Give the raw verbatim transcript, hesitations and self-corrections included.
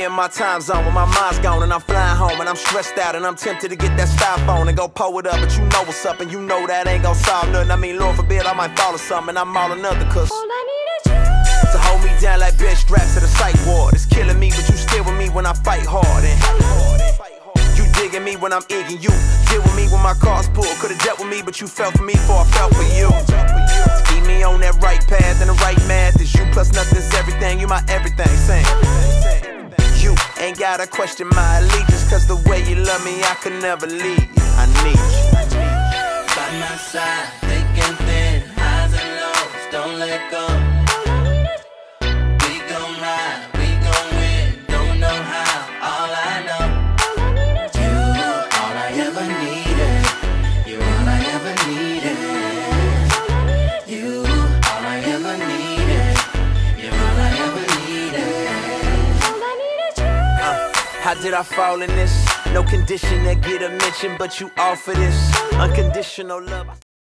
in my time zone when my mind's gone and I'm flying home and I'm stressed out and I'm tempted to get that styrofoam and go pull it up, but you know what's up and you know that ain't gon' solve nothing. I mean, Lord forbid I might fall or something and I'm all another, cause all I need is you to hold me down like bed straps at a psych ward. It's killing me, but you still with me when I fight hard. And you digging me when I'm egging you. Deal with me when my car's pulled. Could've dealt with me, but you fell for me before I fell for you. Keep me on that right path and the right math is you plus nothing's everything. You my everything, same. You ain't gotta question my allegiance, cause the way you love me, I could never leave you. I need you. By my side, thick and thin, highs and lows, don't let go. We gon' ride, we gon' win, don't know how, all I know. You, all I ever needed. You, all I ever needed. You, all I ever needed. You're all I ever needed. Uh, how did I fall in this? No condition that get a mention, but you offer this unconditional love.